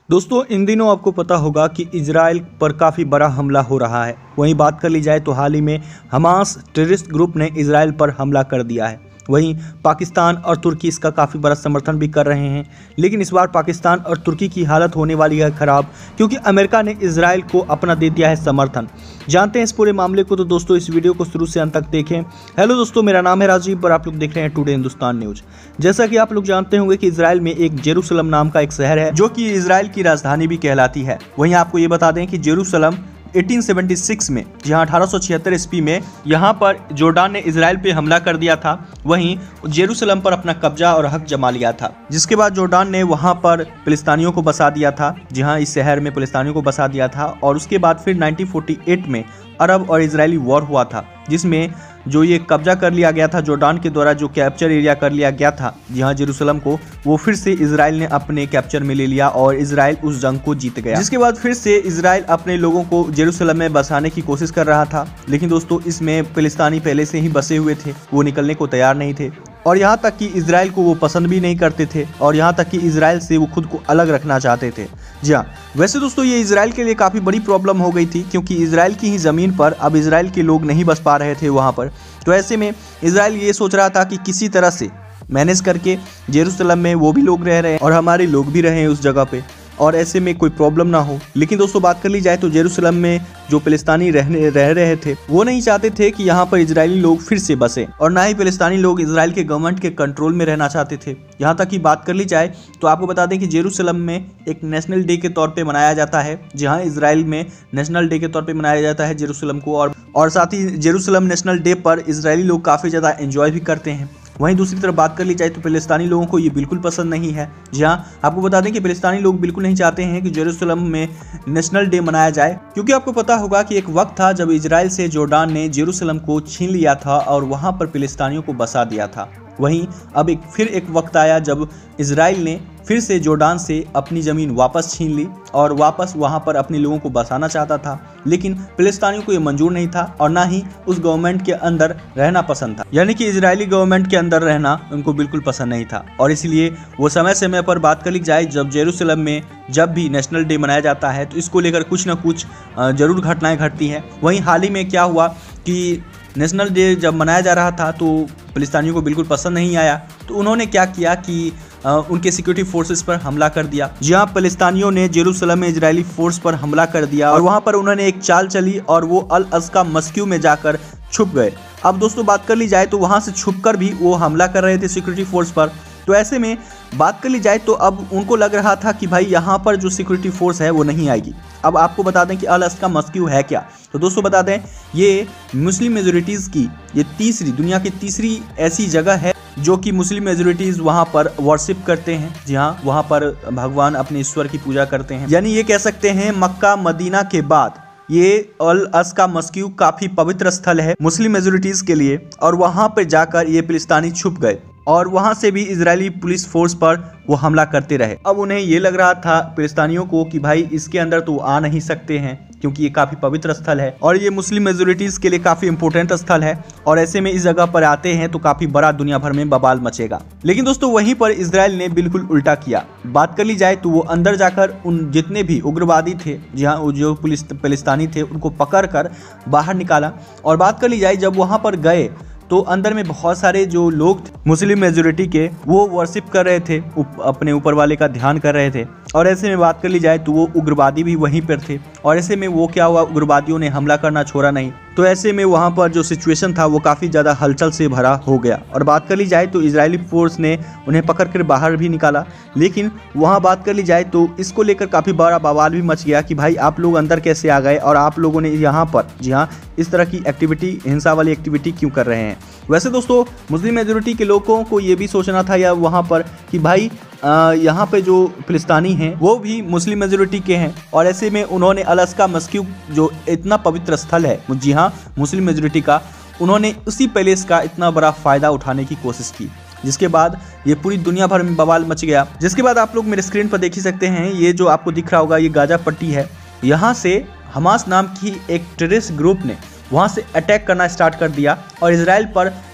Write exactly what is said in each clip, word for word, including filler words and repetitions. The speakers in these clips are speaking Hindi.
दोस्तों इन दिनों आपको पता होगा कि इजराइल पर काफ़ी बड़ा हमला हो रहा है। वहीं बात कर ली जाए तो हाल ही में हमास टेररिस्ट ग्रुप ने इजराइल पर हमला कर दिया है। वहीं पाकिस्तान और तुर्की इसका काफ़ी बड़ा समर्थन भी कर रहे हैं, लेकिन इस बार पाकिस्तान और तुर्की की हालत होने वाली है ख़राब, क्योंकि अमेरिका ने इजराइल को अपना दे दिया है समर्थन। जानते हैं इस पूरे मामले को, तो दोस्तों इस वीडियो को शुरू से अंत तक देखें। हेलो दोस्तों, मेरा नाम है राजीव और आप लोग देख रहे हैं टुडे हिंदुस्तान न्यूज। जैसा कि आप लोग जानते होंगे कि इजराइल में एक जेरूसलम नाम का एक शहर है, जो कि इजराइल की राजधानी भी कहलाती है। वहीं आपको ये बता दें कि जेरूसलम अठारह सौ छिहत्तर में, जहां अठारह सौ छिहत्तर ईस्वी में यहां पर जोर्डान ने इजराइल पे हमला कर दिया था। वहीं जेरूसलम पर अपना कब्जा और हक जमा लिया था, जिसके बाद जोर्डान ने वहां पर फिलिस्तीनियों को बसा दिया था। जहां इस शहर में फिलिस्तीनियों को बसा दिया था और उसके बाद फिर उन्नीस सौ अड़तालीस में अरब और इजरायली वॉर हुआ था, जिसमें जो ये कब्जा कर लिया गया था जोर्डान के द्वारा, जो कैप्चर एरिया कर लिया गया था जहां जेरूसलम को, वो फिर से इजराइल ने अपने कैप्चर में ले लिया और इजराइल उस जंग को जीत गया। जिसके बाद फिर से इजराइल अपने लोगों को जेरूसलम में बसाने की कोशिश कर रहा था, लेकिन दोस्तों इसमें फिलिस्तीनी पहले से ही बसे हुए थे, वो निकलने को तैयार नहीं थे और यहाँ तक कि इजराइल को वो पसंद भी नहीं करते थे और यहाँ तक कि इजराइल से वो खुद को अलग रखना चाहते थे। जी हाँ, वैसे दोस्तों ये इजराइल के लिए काफ़ी बड़ी प्रॉब्लम हो गई थी, क्योंकि इजराइल की ही ज़मीन पर अब इजराइल के लोग नहीं बस पा रहे थे वहाँ पर। तो ऐसे में इजराइल ये सोच रहा था कि किसी तरह से मैनेज करके जेरूसलम में वो भी लोग रह रहे हैं और हमारे लोग भी रहे हैं उस जगह पे, और ऐसे में कोई प्रॉब्लम ना हो। लेकिन दोस्तों बात कर ली जाए तो जेरूसलम में जो फिलिस्तीनी रहने रह रहे थे, वो नहीं चाहते थे कि यहाँ पर इजरायली लोग फिर से बसे, और ना ही फिलिस्तीनी लोग इजराइल के गवर्नमेंट के कंट्रोल में रहना चाहते थे। यहाँ तक कि बात कर ली जाए तो आपको बता दें कि जेरूसलम में एक नेशनल डे के तौर पे मनाया जाता है, जहाँ इजराइल में नेशनल डे के तौर पे मनाया जाता है जेरूसलम को, और और साथ ही जेरूसलम नेशनल डे पर इजरायली लोग काफ़ी ज़्यादा एंजॉय भी करते हैं। वहीं दूसरी तरफ बात कर ली जाए तो फिलिस्तीनी लोगों को ये बिल्कुल पसंद नहीं है। जहाँ आपको बता दें कि फिलिस्तीनी लोग बिल्कुल नहीं चाहते हैं कि जेरूसलम में नेशनल डे मनाया जाए, क्योंकि आपको पता होगा कि एक वक्त था जब इजराइल से जोर्डान ने जेरूसलम को छीन लिया था और वहाँ पर फिलिस्तीनियों को बसा दिया था। वहीं अब एक फिर एक वक्त आया जब इजराइल ने फिर से जोर्डान से अपनी ज़मीन वापस छीन ली और वापस वहां पर अपने लोगों को बसाना चाहता था, लेकिन फिलिस्तीनियों को ये मंजूर नहीं था और ना ही उस गवर्नमेंट के अंदर रहना पसंद था। यानी कि इजरायली गवर्नमेंट के अंदर रहना उनको बिल्कुल पसंद नहीं था, और इसलिए वो समय समय पर बात कर ली जाए जब जेरूसलम में जब भी नेशनल डे मनाया जाता है तो इसको लेकर कुछ ना कुछ जरूर घटनाएं घटती हैं। वहीं हाल ही में क्या हुआ कि नेशनल डे जब मनाया जा रहा था तो फिलिस्तीनियों को बिल्कुल पसंद नहीं आया, तो उन्होंने क्या किया कि आ, उनके सिक्योरिटी फोर्सेस पर हमला कर दिया। जहां फिलिस्तीनियों ने जेरूसलम में इजरायली फोर्स पर हमला कर दिया और वहां पर उन्होंने एक चाल चली और वो अल अज़का मस्क्यू में जाकर छुप गए। अब दोस्तों बात कर ली जाए तो वहां से छुपकर भी वो हमला कर रहे थे सिक्योरिटी फोर्स पर। तो ऐसे में बात कर ली जाए तो अब उनको लग रहा था कि भाई यहाँ पर जो सिक्योरिटी फोर्स है वो नहीं आएगी। अब आपको बता दें कि अल अज़का मस्क्यू है क्या, तो दोस्तों बता दें ये मुस्लिम मेजोरिटीज़ की ये तीसरी दुनिया की तीसरी ऐसी जगह है जो कि मुस्लिम मेजोरिटीज़ वहाँ पर वर्शिप करते हैं। जी हाँ, वहाँ पर भगवान अपने ईश्वर की पूजा करते हैं। यानी ये कह सकते हैं मक्का मदीना के बाद ये अल अज़का मस्क्यू काफ़ी पवित्र स्थल है मुस्लिम मेजोरिटीज़ के लिए, और वहाँ पर जाकर ये फिलिस्तीनी छुप गए और वहां से भी इजरायली पुलिस फोर्स पर वो हमला करते रहे। अब उन्हें ये लग रहा था फिलिस्तीनियों को कि भाई इसके अंदर तो आ नहीं सकते हैं, क्योंकि ये काफ़ी पवित्र स्थल है और ये मुस्लिम मेजोरिटीज़ के लिए काफ़ी इंपॉर्टेंट स्थल है, और ऐसे में इस जगह पर आते हैं तो काफ़ी बड़ा दुनिया भर में बवाल मचेगा। लेकिन दोस्तों वहीं पर इजराइल ने बिल्कुल उल्टा किया। बात कर ली जाए तो वो अंदर जाकर उन जितने भी उग्रवादी थे, जहाँ जो पुलिस फिलिस्तीनी थे, उनको पकड़ कर बाहर निकाला। और बात कर ली जाए जब वहाँ पर गए तो अंदर में बहुत सारे जो लोग थे मुस्लिम मेजोरिटी के, वो वर्शिप कर रहे थे, उप, अपने ऊपर वाले का ध्यान कर रहे थे, और ऐसे में बात कर ली जाए तो वो उग्रवादी भी वहीं पर थे। और ऐसे में वो क्या हुआ, उग्रवादियों ने हमला करना छोड़ा नहीं। तो ऐसे में वहाँ पर जो सिचुएशन था वो काफ़ी ज़्यादा हलचल से भरा हो गया। और बात कर ली जाए तो इजरायली फोर्स ने उन्हें पकड़ कर बाहर भी निकाला, लेकिन वहाँ बात कर ली जाए तो इसको लेकर काफ़ी बड़ा बवाल भी मच गया कि भाई आप लोग अंदर कैसे आ गए और आप लोगों ने यहाँ पर, जी हाँ, इस तरह की एक्टिविटी, हिंसा वाली एक्टिविटी क्यों कर रहे हैं। वैसे दोस्तों मुस्लिम मेजोरिटी के लोगों को ये भी सोचना था या वहाँ पर कि भाई यहाँ पे जो फिलिस्तीनी हैं वो भी मुस्लिम मेजोरिटी के हैं, और ऐसे में उन्होंने अल अज़का मस्क्यू जो इतना पवित्र स्थल है, जी हाँ, मुस्लिम मेजोरिटी का, उन्होंने उसी पैलेस का इतना बड़ा फ़ायदा उठाने की कोशिश की, जिसके बाद ये पूरी दुनिया भर में बवाल मच गया। जिसके बाद आप लोग मेरे स्क्रीन पर देख ही सकते हैं, ये जो आपको दिख रहा होगा ये गाजा पट्टी है। यहाँ से हमास नाम की एक टेररिस्ट ग्रुप ने वहाँ से अटैक करना स्टार्ट कर दिया और इजराइल पर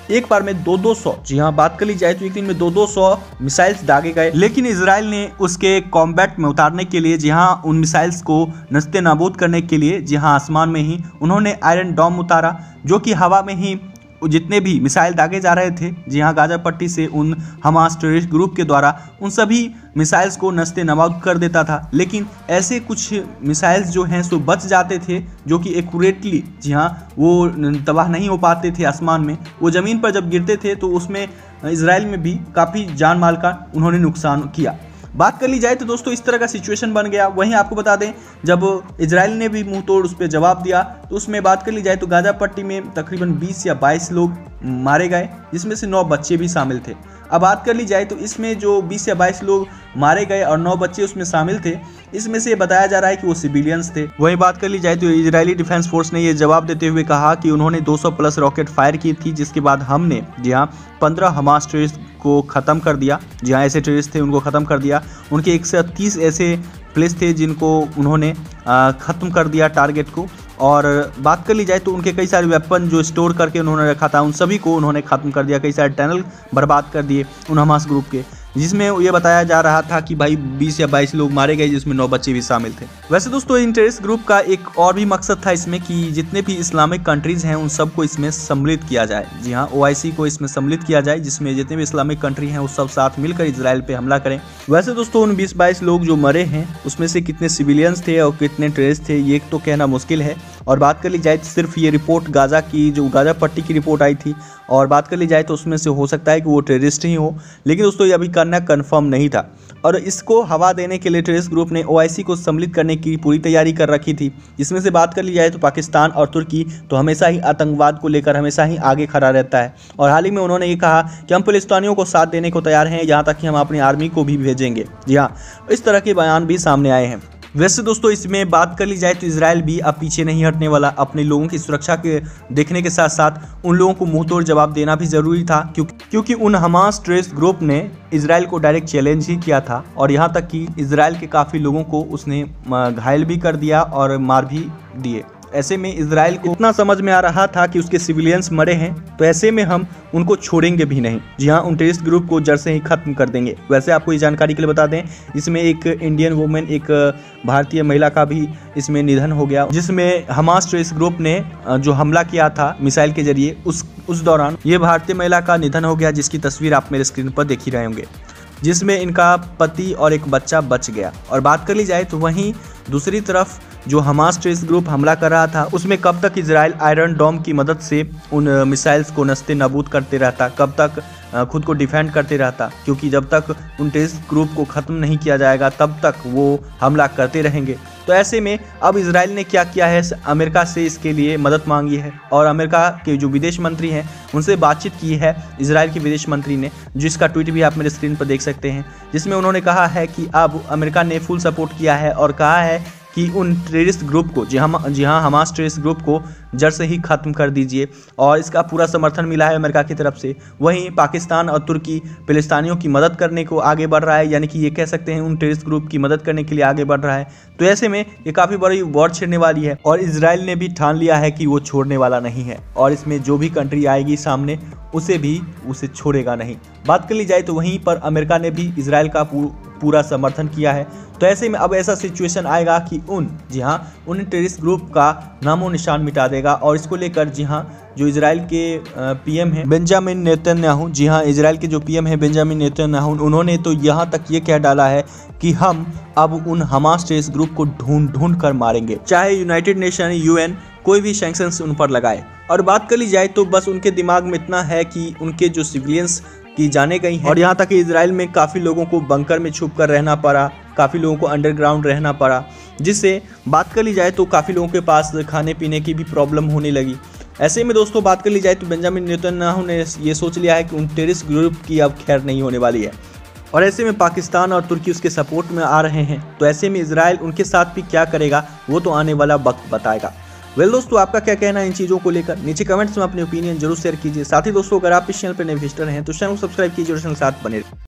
एक बार में दो दो सौ, जी हाँ बात कर ली जाए तो एक दिन में दो दो सौ मिसाइल्स दागे गए। लेकिन इजराइल ने उसके कॉम्बैट में उतारने के लिए, जी हाँ उन मिसाइल्स को नस्ते नाबूद करने के लिए, जी हाँ आसमान में ही उन्होंने आयरन डोम उतारा, जो कि हवा में ही जितने भी मिसाइल दागे जा रहे थे, जी हाँ गाजा पट्टी से उन हमास टेररिस्ट ग्रुप के द्वारा, उन सभी मिसाइल्स को नस्ते नाबूद कर देता था। लेकिन ऐसे कुछ मिसाइल्स जो हैं सो बच जाते थे, जो कि एक्यूरेटली, जी हाँ वो तबाह नहीं हो पाते थे आसमान में। वो ज़मीन पर जब गिरते थे तो उसमें इजराइल में भी काफ़ी जान माल का उन्होंने नुकसान किया। बात कर ली जाए तो दोस्तों इस तरह का सिचुएशन बन गया। वहीं आपको बता दें, जब इजराइल ने भी मुंह तोड़ उस पर जवाब दिया तो उसमें बात कर ली जाए तो गाजा पट्टी में तकरीबन बीस या बाईस लोग मारे गए, जिसमें से नौ बच्चे भी शामिल थे। अब बात कर ली जाए तो इसमें जो बीस या बाईस लोग मारे गए और नौ बच्चे उसमें शामिल थे, इसमें से बताया जा रहा है कि वो सिविलियंस थे। वहीं बात कर ली जाए तो इजरायली डिफेंस फोर्स ने ये जवाब देते हुए कहा कि उन्होंने दो सौ प्लस रॉकेट फायर की थी, जिसके बाद हमने, जी हाँ पंद्रह हमास टेररिस्ट को ख़त्म कर दिया। जी हाँ ऐसे टेररिस्ट थे उनको ख़त्म कर दिया। उनके एक सौ तीस ऐसे प्लेस थे जिनको उन्होंने ख़त्म कर दिया टारगेट को। और बात कर ली जाए तो उनके कई सारे वेपन जो स्टोर करके उन्होंने रखा था, उन सभी को उन्होंने ख़त्म कर दिया। कई सारे टनल बर्बाद कर दिए उन हमास ग्रुप के, जिसमें ये बताया जा रहा था कि भाई बीस या बाईस लोग मारे गए, जिसमें नौ बच्चे भी शामिल थे। वैसे दोस्तों इन टेररिस्ट ग्रुप का एक और भी मकसद था इसमें कि जितने भी इस्लामिक कंट्रीज़ हैं उन सबको इसमें सम्मिलित किया जाए। जी हाँ ओआईसी को इसमें सम्मिलित किया जाए, जिसमें जितने भी इस्लामिक कंट्री हैं वो सब साथ मिलकर इजराइल पे हमला करें। वैसे दोस्तों उन बीस बाईस लोग जो मरे हैं उसमें से कितने सिविलियंस थे और कितने टेररिस्ट थे ये तो कहना मुश्किल है। और बात कर ली जाए तो सिर्फ ये रिपोर्ट गाजा की, जो गाजा पट्टी की रिपोर्ट आई थी, और बात कर ली जाए तो उसमें से हो सकता है कि वो टेररिस्ट ही हो, लेकिन दोस्तों ये अभी करना कन्फर्म नहीं था। और इसको हवा देने के लिए टेररिस्ट ग्रुप ने ओआईसी को सम्मिलित करने की पूरी तैयारी कर रखी थी। जिसमें से बात कर ली जाए तो पाकिस्तान और तुर्की तो हमेशा ही आतंकवाद को लेकर हमेशा ही आगे खड़ा रहता है। और हाल ही में उन्होंने ये कहा कि हम फिलिस्तीनियों को साथ देने को तैयार हैं, यहाँ तक कि हम अपनी आर्मी को भी भेजेंगे। जी हाँ इस तरह के बयान भी सामने आए हैं। वैसे दोस्तों इसमें बात कर ली जाए तो इजराइल भी अब पीछे नहीं हटने वाला। अपने लोगों की सुरक्षा के देखने के साथ साथ उन लोगों को मुंहतोड़ जवाब देना भी ज़रूरी था, क्योंकि क्योंकि उन हमास टेररिस्ट ग्रुप ने इजराइल को डायरेक्ट चैलेंज ही किया था। और यहाँ तक कि इजराइल के काफ़ी लोगों को उसने घायल भी कर दिया और मार भी दिए। ऐसे में इजराइल को इतना समझ में आ रहा था कि उसके सिविलियंस मरे हैं, तो ऐसे में हम उनको छोड़ेंगे भी नहीं। जी हाँ उन टेररिस्ट ग्रुप को जड़ से ही खत्म कर देंगे। वैसे आपको इस जानकारी के लिए बता दें, इसमें एक इंडियन वुमेन, एक भारतीय महिला का भी इसमें निधन हो गया, जिसमें हमास टेररिस्ट ग्रुप ने जो हमला किया था मिसाइल के जरिए, उस उस दौरान ये भारतीय महिला का निधन हो गया, जिसकी तस्वीर आप मेरे स्क्रीन पर देख ही रहे होंगे, जिसमें इनका पति और एक बच्चा बच गया। और बात कर ली जाए तो वहीं दूसरी तरफ जो हमास टेररिस्ट ग्रुप हमला कर रहा था उसमें कब तक इजराइल आयरन डोम की मदद से उन मिसाइल्स को नस्ते नाबूद करते रहता, कब तक खुद को डिफेंड करते रहता, क्योंकि जब तक उन टेररिस्ट ग्रुप को ख़त्म नहीं किया जाएगा तब तक वो हमला करते रहेंगे। तो ऐसे में अब इजराइल ने क्या किया है, अमेरिका से इसके लिए मदद मांगी है और अमेरिका के जो विदेश मंत्री हैं उनसे बातचीत की है इजराइल के विदेश मंत्री ने, जिसका ट्वीट भी आप मेरे स्क्रीन पर देख सकते हैं, जिसमें उन्होंने कहा है कि अब अमेरिका ने फुल सपोर्ट किया है और कहा है कि उन टेररिस्ट ग्रुप को, जी हम जी हाँ हमास टेररिस्ट ग्रुप को जड़ से ही ख़त्म कर दीजिए। और इसका पूरा समर्थन मिला है अमेरिका की तरफ से। वहीं पाकिस्तान और तुर्की फिलिस्तीनियों की मदद करने को आगे बढ़ रहा है, यानी कि ये कह सकते हैं उन टेररिस्ट ग्रुप की मदद करने के लिए आगे बढ़ रहा है। तो ऐसे में ये काफ़ी बड़ी वॉर छिड़ने वाली है और इजराइल ने भी ठान लिया है कि वो छोड़ने वाला नहीं है, और इसमें जो भी कंट्री आएगी सामने उसे भी उसे छोड़ेगा नहीं। बात कर ली जाए तो वहीं पर अमेरिका ने भी इजराइल का पूरा समर्थन किया है। तो ऐसे में अब ऐसा सिचुएशन आएगा कि उन जी हाँ उन टेररिस्ट ग्रुप का नामो निशान मिटा देगा। और इसको लेकर जी हाँ जो इजराइल के पीएम हैं बेंजामिन नेतन्याहू, जी हाँ इजराइल के जो पीएम हैं बेंजामिन नेतन्याहू, उन्होंने तो यहाँ तक ये कह डाला है कि हम अब उन हमास टेररिस्ट ग्रुप को ढूंढ ढूंढ कर मारेंगे, चाहे यूनाइटेड नेशन, यूएन कोई भी सैंक्शंस उन पर लगाए। और बात कर ली जाए तो बस उनके दिमाग में इतना है कि उनके जो सिविलियंस की जाने गई हैं, और यहाँ तक कि इजराइल में काफ़ी लोगों को बंकर में छुप कर रहना पड़ा, काफ़ी लोगों को अंडरग्राउंड रहना पड़ा, जिससे बात कर ली जाए तो काफ़ी लोगों के पास खाने पीने की भी प्रॉब्लम होने लगी। ऐसे में दोस्तों बात कर ली जाए तो बेंजामिन नेतन्याहू ने ये सोच लिया है कि उन टेररिस्ट ग्रुप की अब खैर नहीं होने वाली है। और ऐसे में पाकिस्तान और तुर्की उसके सपोर्ट में आ रहे हैं। तो ऐसे में इजराइल उनके साथ भी क्या करेगा वो तो आने वाला वक्त बताएगा। वेल दोस्तों आपका क्या कहना है इन चीज़ों को लेकर, नीचे कमेंट्स में अपनी ओपिनियन जरूर शेयर कीजिए। साथ ही दोस्तों अगर आप इस चैनल पर नए विजिटर हैं तो चैनल को सब्सक्राइब कीजिए और चैनल के साथ बने रहिए।